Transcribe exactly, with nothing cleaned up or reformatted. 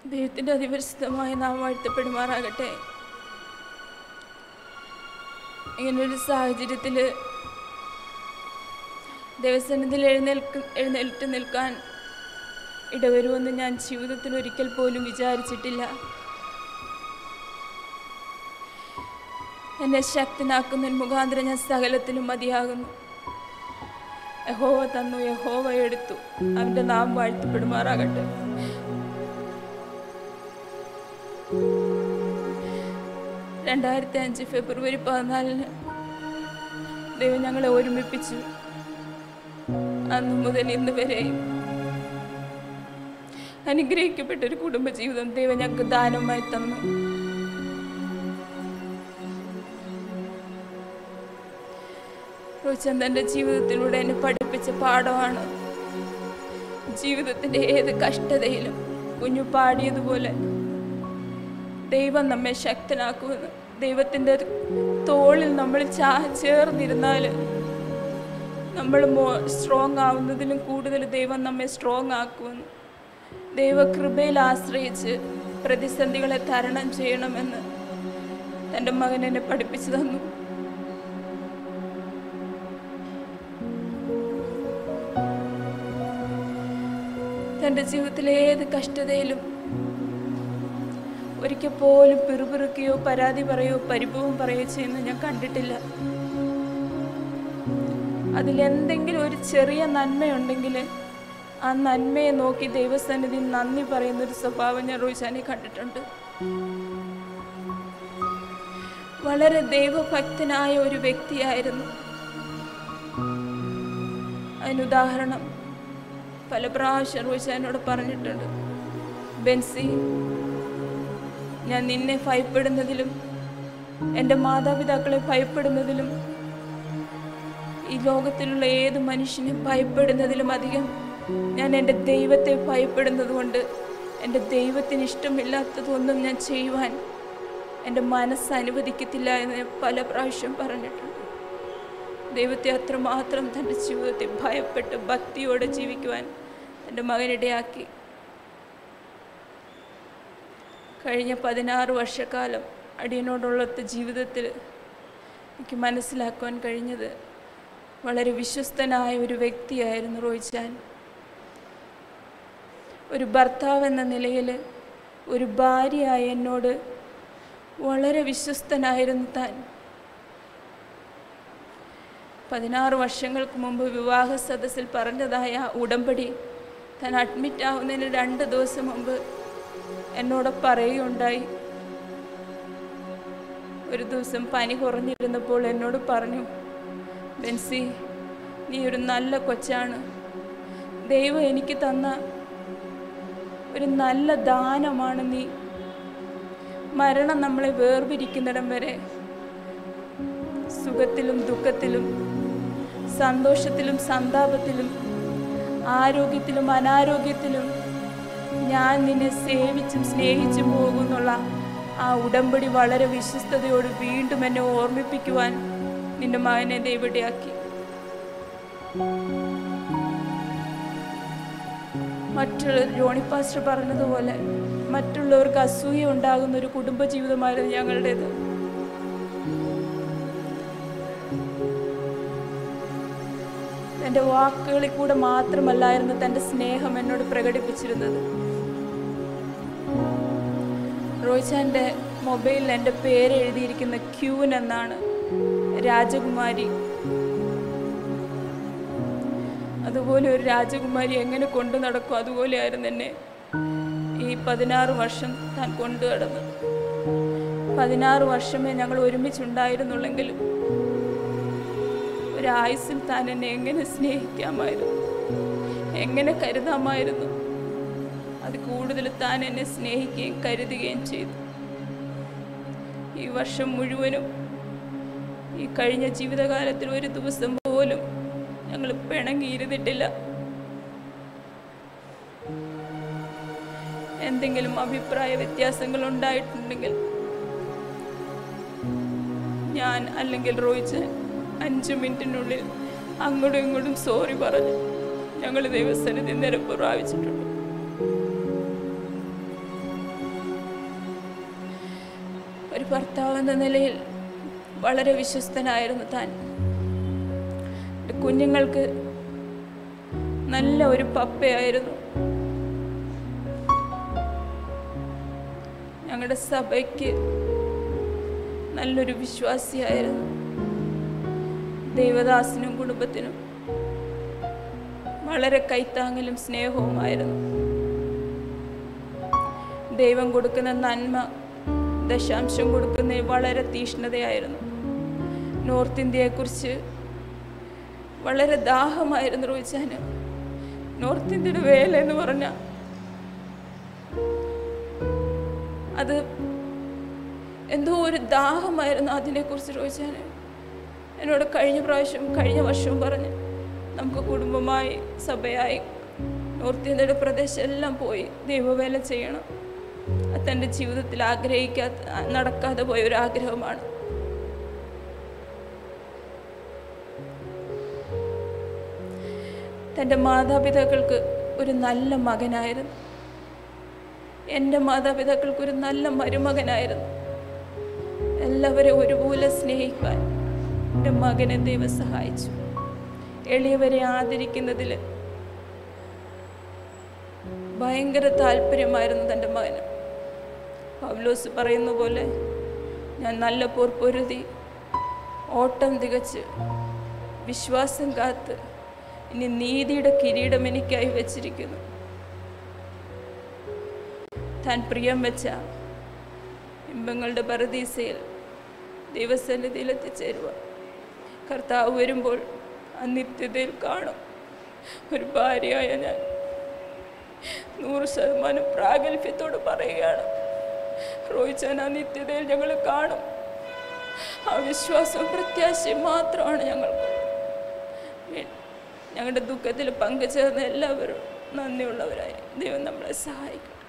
ദൈവത്തിൻ്റെ അതിപരിശുദ്ധമായ നാം വാഴ്ത്തപ്പെടുമാറാകട്ടെ. ഇങ്ങനൊരു സാഹചര്യത്തിൽ ദൈവസന്നിധിയിൽ എഴുന്നേൽക്ക് എഴുന്നേറ്റ് നിൽക്കാൻ ഇടവരുമെന്ന് ഞാൻ ജീവിതത്തിൽ ഒരിക്കൽ പോലും വിചാരിച്ചിട്ടില്ല. എന്നെ ശക്തനാക്കുന്നതിന് മുഖാന്തരം ഞാൻ സകലത്തിലും മതിയാകുന്നു. യഹോവ തന്നു, യഹോവ എടുത്തു. അവൻ്റെ നാം വാഴ്ത്തപ്പെടുമാറാകട്ടെ. രണ്ടായിരത്തി അഞ്ച് ഫെബ്രുവരി പതിനാലിന് ദൈവം ഞങ്ങളെ ഒരുമിപ്പിച്ചു. അന്നു മുതൽ ഇന്ന് വരെയും അനുഗ്രഹിക്കപ്പെട്ടൊരു കുടുംബജീവിതം ദൈവം ഞങ്ങൾക്ക് ദാനമായി തന്നു. റോച്ചന്തൻ്റെ ജീവിതത്തിലൂടെ എന്നെ പഠിപ്പിച്ച പാഠമാണ് ജീവിതത്തിൻ്റെ ഏത് കഷ്ടതയിലും കുഞ്ഞു പാടിയതുപോലെ ദൈവം നമ്മെ ശക്തനാക്കുമെന്ന്. ദൈവത്തിൻ്റെ തോളിൽ നമ്മൾ ചാ ചേർന്നിരുന്നാൽ നമ്മൾ മോ സ്ട്രോങ് ആവുന്നതിലും കൂടുതൽ ദൈവം നമ്മെ സ്ട്രോങ് ആക്കുമെന്ന്. ദൈവകൃപയിൽ ആശ്രയിച്ച് പ്രതിസന്ധികളെ തരണം ചെയ്യണമെന്ന് തൻ്റെ മകൻ എന്നെ പഠിപ്പിച്ചു തന്നു. തൻ്റെ ജീവിതത്തിലെ ഏത് കഷ്ടതയിലും ഒരിക്കൽ പോലും പിറുപിറുക്കുകയോ പരാതി പറയുകയോ പരിഭവം പറയുകയോ ചെയ്യുന്ന ഞാൻ കണ്ടിട്ടില്ല. അതിലെന്തെങ്കിലും ഒരു ചെറിയ നന്മയുണ്ടെങ്കിൽ ആ നന്മയെ നോക്കി ദൈവസന്നിധി നന്ദി പറയുന്നൊരു സ്വഭാവം ഞാൻ റോയിച്ചാനെ കണ്ടിട്ടുണ്ട്. വളരെ ദൈവഭക്തനായ ഒരു വ്യക്തിയായിരുന്നു. അതിനുദാഹരണം പല പ്രാവശ്യം റോയിച്ചാനോട് പറഞ്ഞിട്ടുണ്ട്. ബെൻസി, ഞാൻ നിന്നെ ഭയപ്പെടുന്നതിലും എൻ്റെ മാതാപിതാക്കളെ ഭയപ്പെടുന്നതിലും ഈ ലോകത്തിലുള്ള ഏത് മനുഷ്യനെ ഭയപ്പെടുന്നതിലും അധികം ഞാൻ എൻ്റെ ദൈവത്തെ ഭയപ്പെടുന്നത് കൊണ്ട് എൻ്റെ ദൈവത്തിന് ഇഷ്ടമില്ലാത്തതൊന്നും ഞാൻ ചെയ്യുവാൻ എൻ്റെ മനസ്സ് അനുവദിക്കത്തില്ല എന്ന് പല പ്രാവശ്യം പറഞ്ഞിട്ടുണ്ട്. ദൈവത്തെ അത്രമാത്രം തൻ്റെ ജീവിതത്തെ ഭയപ്പെട്ട് ഭക്തിയോടെ ജീവിക്കുവാൻ എൻ്റെ മകനിടയാക്കി. കഴിഞ്ഞ പതിനാറ് വർഷക്കാലം അടിയനോടുള്ള ജീവിതത്തിൽ എനിക്ക് മനസ്സിലാക്കുവാൻ കഴിഞ്ഞത് വളരെ വിശ്വസ്തനായ ഒരു വ്യക്തിയായിരുന്നു റോയിച്ചാൻ. ഒരു ഭർത്താവ് എന്ന നിലയിൽ ഒരു ഭാര്യയായ എന്നോട് വളരെ വിശ്വസ്തനായിരുന്നു താൻ. പതിനാറ് വർഷങ്ങൾക്ക് മുമ്പ് വിവാഹ സദസ്സിൽ പറഞ്ഞതായ ഉടമ്പടി താൻ അഡ്മിറ്റ് ആവുന്നതിന് രണ്ട് ദിവസം മുമ്പ് എന്നോട് പറയുകയുണ്ടായി. ഒരു ദിവസം പനി കുറഞ്ഞിരുന്നപ്പോൾ എന്നോട് പറഞ്ഞു, ബെൻസി, നീ ഒരു നല്ല കൊച്ചാണ്. ദൈവം എനിക്ക് തന്ന ഒരു നല്ല ദാനമാണ് നീ. മരണം നമ്മളെ വേർപിരിക്കുന്നിടം വരെ സുഖത്തിലും ദുഃഖത്തിലും സന്തോഷത്തിലും സന്താപത്തിലും ആരോഗ്യത്തിലും അനാരോഗ്യത്തിലും ഞാൻ നിന്നെ സേവിച്ചും സ്നേഹിച്ചും പോകുന്നുള്ള ആ ഉടമ്പടി വളരെ വിശ്വസ്തയോട് വീണ്ടും എന്നെ ഓർമ്മിപ്പിക്കുവാൻ നിന്റെ മകനെ ദൈവടിയാക്കി. മറ്റുള്ള ജോണി പാസ്റ്റർ പറഞ്ഞതുപോലെ മറ്റുള്ളവർക്ക് അസൂയ ഉണ്ടാകുന്ന ഒരു കുടുംബജീവിതമായിരുന്നു ഞങ്ങളുടേത്. തൻ്റെ വാക്കുകളിൽ കൂടെ മാത്രമല്ലായിരുന്നു തൻ്റെ സ്നേഹം എന്നോട് പ്രകടിപ്പിച്ചിരുന്നത്. റോയിച്ചാൻ്റെ മൊബൈലിൽ എൻ്റെ പേര് എഴുതിയിരിക്കുന്ന ക്യൂൻ എന്നാണ്, രാജകുമാരി. അതുപോലെ ഒരു രാജകുമാരി എങ്ങനെ കൊണ്ടു നടക്കും അതുപോലെയായിരുന്നു എന്നെ ഈ പതിനാറ് വർഷം താൻ കൊണ്ടു നടന്നത്. പതിനാറ് വർഷമേ ഞങ്ങൾ ഒരുമിച്ചുണ്ടായിരുന്നുള്ളെങ്കിലും ഒരായുസിൽ താൻ എന്നെ എങ്ങനെ സ്നേഹിക്കാമായിരുന്നു, എങ്ങനെ കരുതാമായിരുന്നു. അത് കൂടുതൽ താൻ എന്നെ സ്നേഹിക്കുകയും കരുതുകയും ചെയ്തു. ഈ വർഷം മുഴുവനും ഈ കഴിഞ്ഞ ജീവിതകാലത്തിൽ ഒരു ദിവസം പോലും ഞങ്ങൾ പിണങ്ങിയിരുന്നിട്ടില്ല. എന്തെങ്കിലും അഭിപ്രായ വ്യത്യാസങ്ങൾ ഉണ്ടായിട്ടുണ്ടെങ്കിൽ ഞാൻ അല്ലെങ്കിൽ റോയിച്ചാൻ അഞ്ച് മിനിറ്റിനുള്ളിൽ അങ്ങോട്ടും ഇങ്ങോട്ടും സോറി പറഞ്ഞു ഞങ്ങൾ ദൈവസന്നിധി നിരപ്പ് പ്രാപിച്ചിട്ടുണ്ട്. ഒരു ഭർത്താവ് എന്ന നിലയിൽ വളരെ വിശ്വസ്തനായിരുന്നു താൻ. കുഞ്ഞുങ്ങൾക്ക് നല്ല ഒരു പപ്പയായിരുന്നു. ഞങ്ങളുടെ സഭയ്ക്ക് നല്ലൊരു വിശ്വാസിയായിരുന്നു. ദൈവദാസനും കുടുംബത്തിനും വളരെ കൈത്താങ്ങലും സ്നേഹവുമായിരുന്നു. ദൈവം കൊടുക്കുന്ന നന്മ ദശാംശം കൊടുക്കുന്നതിൽ വളരെ തീഷ്ണതയായിരുന്നു. നോർത്ത് ഇന്ത്യയെക്കുറിച്ച് വളരെ ദാഹമായിരുന്നു റോയിച്ചാന്. നോർത്ത് ഇന്ത്യയുടെ വേല എന്ന് പറഞ്ഞാൽ അത് എന്തോ ഒരു ദാഹമായിരുന്നു. അതിനെക്കുറിച്ച് റോയിച്ചാന് എന്നോട് കഴിഞ്ഞ പ്രാവശ്യം കഴിഞ്ഞ വർഷവും പറഞ്ഞ് നമുക്ക് കുടുംബമായി സഭയായി നോർത്ത് ഇന്ത്യയുടെ പ്രദേശം എല്ലാം പോയി ദൈവവേല ചെയ്യണം. അത് തൻ്റെ ജീവിതത്തിൽ ആഗ്രഹിക്കാത്ത നടക്കാതെ പോയ ഒരു ആഗ്രഹമാണ്. തൻ്റെ മാതാപിതാക്കൾക്ക് ഒരു നല്ല മകനായിരുന്നു. എൻ്റെ മാതാപിതാക്കൾക്ക് ഒരു നല്ല മരുമകനായിരുന്നു. എല്ലാവരെയും ഒരുപോലെ സ്നേഹിക്കാൻ എൻ്റെ മകനെ ദൈവം സഹായിച്ചു. എളിയവരെ ആദരിക്കുന്നതിൽ ഭയങ്കര താല്പര്യമായിരുന്നു തൻ്റെ മകന്. പൗലോസ് പറയുന്ന പോലെ, ഞാൻ നല്ല പോർ പൊരുതി ഓട്ടം തികച്ച് വിശ്വാസം കാത്ത് ഇനി നീതിയുടെ കിരീടം എനിക്കായി വച്ചിരിക്കുന്നു. താൻ പ്രിയം വെച്ച ഇമ്പങ്ങളുടെ പരദീസയിൽ ദൈവസന്നിധിയിൽ എത്തിച്ചേരുക. കർത്താവ് വരുമ്പോൾ ആ നിത്യതയിൽ കാണും. ഒരു ഭാര്യയായ ഞാൻ നൂറ് ശതമാനം പ്രാഗൽഭ്യത്തോട് പറയുകയാണ്, റോയിച്ചാൻ ആ നിത്യതയിൽ ഞങ്ങൾ കാണും. ആ വിശ്വാസവും പ്രത്യാശയും മാത്രമാണ് ഞങ്ങൾക്ക്. ഞങ്ങളുടെ ദുഃഖത്തിൽ പങ്കുചേർന്ന എല്ലാവരും നന്ദിയുള്ളവരായി ദൈവം നമ്മളെ സഹായിക്കും.